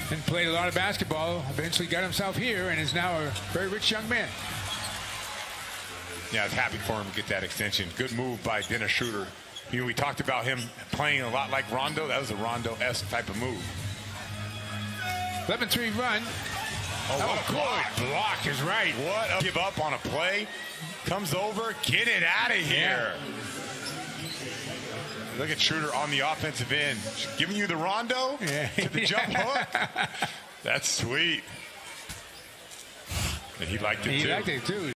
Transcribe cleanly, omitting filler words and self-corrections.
and played a lot of basketball. Eventually got himself here and is now a very rich young man. Yeah, I was happy for him to get that extension. Good move by Dennis Schröder. You know, we talked about him playing a lot like Rondo. That was a Rondo-esque type of move. 11-3 run. Oh, what a block is right. What a give up on a play. Comes over, get it out of here. Yeah. Look at Schröder on the offensive end. Giving you the Rondo to the jump hook. That's sweet. And he liked it too. He liked it too.